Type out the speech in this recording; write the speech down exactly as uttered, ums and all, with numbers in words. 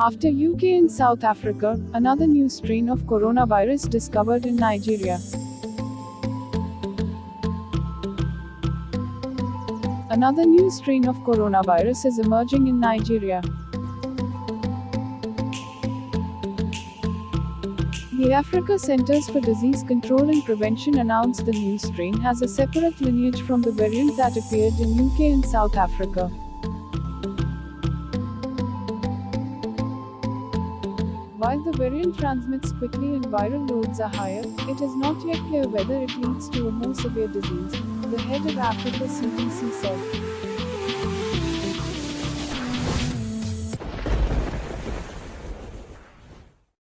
After U K and South Africa, another new strain of coronavirus discovered in Nigeria. Another new strain of coronavirus is emerging in Nigeria. The Africa Centers for Disease Control and Prevention announced the new strain has a separate lineage from the variant that appeared in U K and South Africa. While the variant transmits quickly and viral loads are higher, it is not yet clear whether it leads to a more severe disease, the head of Africa C D C said.